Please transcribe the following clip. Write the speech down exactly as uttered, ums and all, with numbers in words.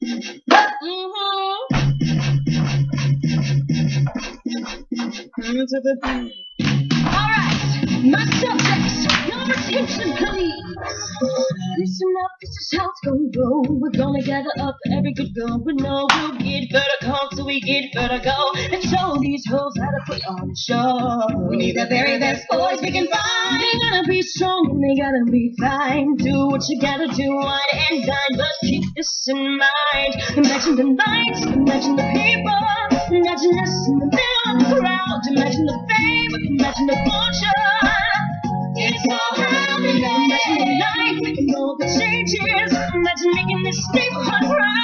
Mm-hmm. Alright, my subjects, your attention please. Listen up, this is how it's gonna go. We're gonna gather up every good girl we know. We'll get vertical till we get vertigo. And show these hoes how to put on a show. We need the very best boys we can find. They gotta be strong and they gotta be fine. Do what you gotta do, wine and dine. But keep this in mind. Imagine the lights, imagine the people. Imagine us in the middle of the crowd. Imagine the fame, imagine the fortune. It's all happening. Imagine the life, making all the changes. Imagine making this neighborhood proud.